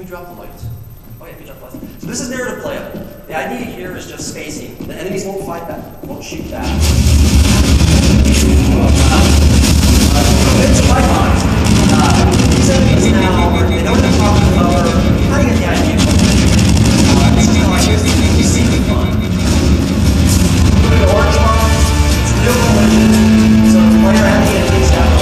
drop the lights? Oh yeah, we drop the lights. So this is narrative play-up. The idea here is just spacing. The enemies won't fight back, won't shoot back. It's quite honest. These enemies now, they don't have proper cover. How do you get the idea? It's kind of like this. You see the fun. Look at the orange box. It's real collision. So the player and the enemies have